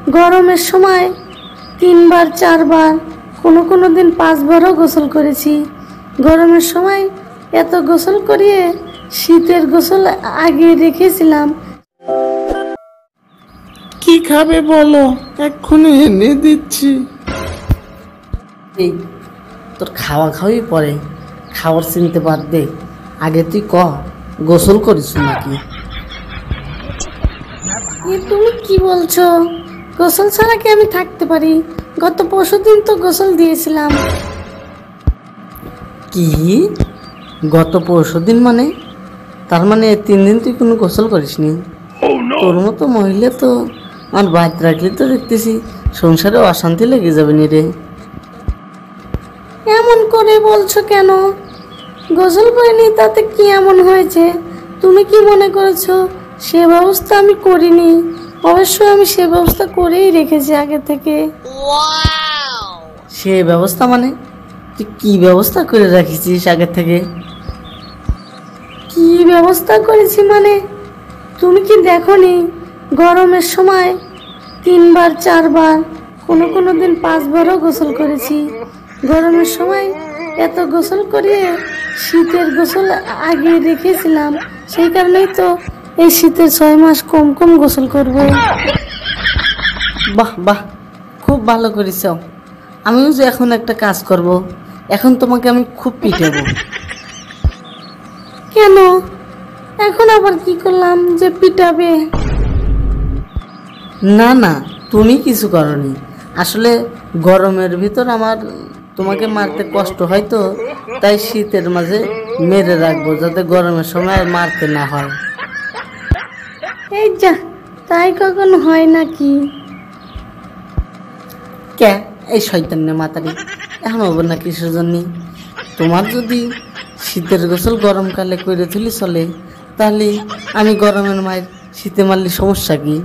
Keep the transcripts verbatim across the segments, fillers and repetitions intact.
গরমের সময় তিনবার চারবার কোনো কোনো দিন পাঁচবারও গোসল করেছি। গরমের সময় এত গোসল করিয়ে শীতের গোসল আগে রেখেছিলাম। কি খাবে বলো, এক্ষুনি এনে দিচ্ছি। এই তোর খাওয়া খাওয়াই পরে, খাওয়ার চিনতে বাদ দে। আগে তুই ক গোসল করিস নাকি? এ তুমি কি বলছো? গোসল ছাড়া কি আমি থাকতে পারি? গত পরশু দিন তো গোসল দিয়েছিলাম। কি গত পরশু দিন মানে? তার মানে তিন দিন তুই কোনো গোসল করিসনি? তোর মতো মহিলা তো আমার বাড়িতে রাখলে তো দেখতেছি সংসারে অশান্তি লেগে যাবে নি রে। এমন করে বলছো কেন? গোসল করিনি তাতে কি এমন হয়েছে? তুমি কি মনে করেছো সে ব্যবস্থা আমি করিনি? অবশ্যই আমি সে ব্যবস্থা করেই রেখেছি আগে থেকে। সে ব্যবস্থা মানে? তুই কি ব্যবস্থা করে রাখিছিস আগে থেকে? কি ব্যবস্থা করেছি মানে তুমি কি দেখোনি? গরমের সময় তিনবার চারবার কোনো কোনো দিন পাঁচবারও গোসল করেছি। গরমের সময় এত গোসল করিয়ে শীতের গোসল আগে রেখেছিলাম। সেই কারণেই তো এই শীতের ছয় মাস কম কম গোসল করব। বাহ বাহ, খুব ভালো করিস। আমিও যে এখন একটা কাজ করব, এখন তোমাকে আমি খুব পিটাবো। কেন? এখন আবার কি করলাম যে পিটাবে? না না, তুমি কিছু করনি। আসলে গরমের ভিতর আমার তোমাকে মারতে কষ্ট হয়, তো তাই শীতের মাঝে মেরে রাখবো যাতে গরমের সময় আর মারতে না হয়। এই যা, তাই কখনো হয় নাকি? কে এই শয়তান্নে মাতারি, এখন হবো না কিসের জন্য? তোমার যদি শীতের গোসল গরমকালে করে তুলি চলে, তাহলে আমি গরমের মায়ের শীতে মারলে সমস্যা কি?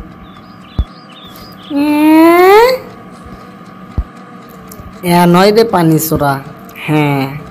এ নয় রে পানি ছোড়া। হ্যাঁ।